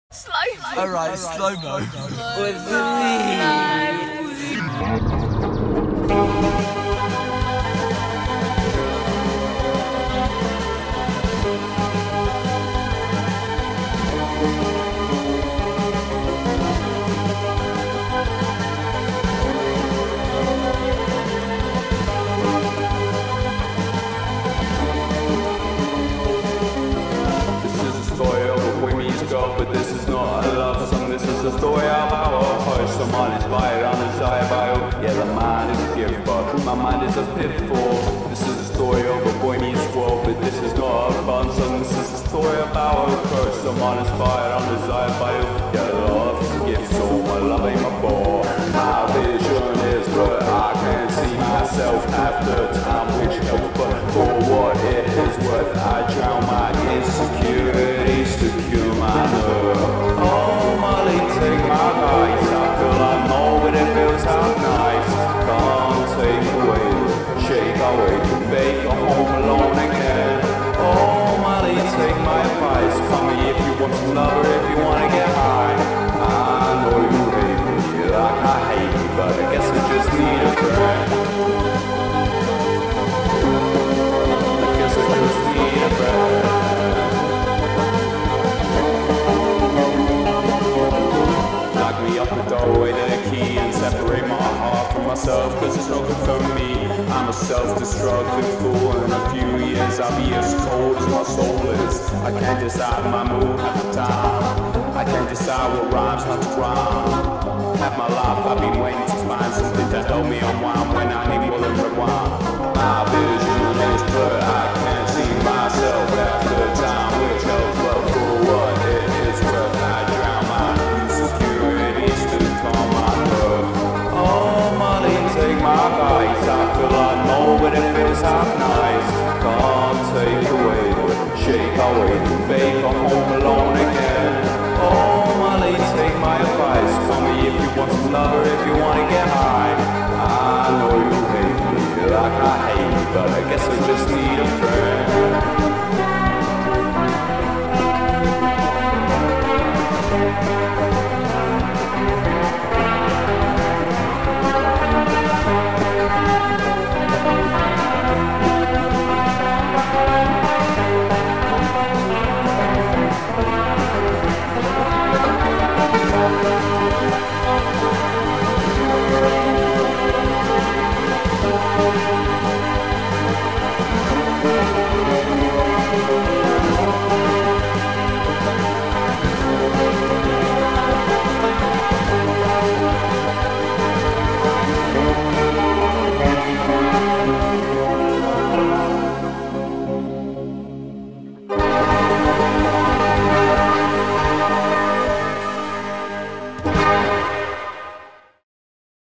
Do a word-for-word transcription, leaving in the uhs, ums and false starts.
Slow-mo. Alright, slow-mo. With me. But this is not a love song, this is a story about a push. Someone inspired on his bio. Yeah, the mind is a gift, but my mind is a pitfall. This is a story of a boy meets world, but this is not a fun song. This is a story about a push. Someone inspired on his bio. Yeah, love is a gift, so my love ain't my ball. My vision is, but I can't see myself after time, which helps. But for what it is worth, I drown my insecurities to cure my nerve. Oh, Molly, take my advice. I feel like more, but it feels half nice. Can't take away, shake away, bake a home alone again. Oh, Molly, take my advice. Call me if you want some love or if you wanna get high. I know you hate me like I hate you, but I guess I just need a friend. I guess I just need a friend. Up the doorway to the key and separate my heart from myself, cause it's not good for me. I'm a self-destructive fool, and in a few years I'll be as cold as my soul is. I can't decide my mood half the time. I can't decide what rhymes not to rhyme. Half my life I've been waiting to find something to help me unwind when I need more than rewind. My vision is blurred, I can't see myself after time, which helps, but for what it is worth, I drown my insecurities to calm my nerve. Oh, Molly, take my advice. I feel like more, but it feels half nice. Can't take away, shake away, bake a home alone.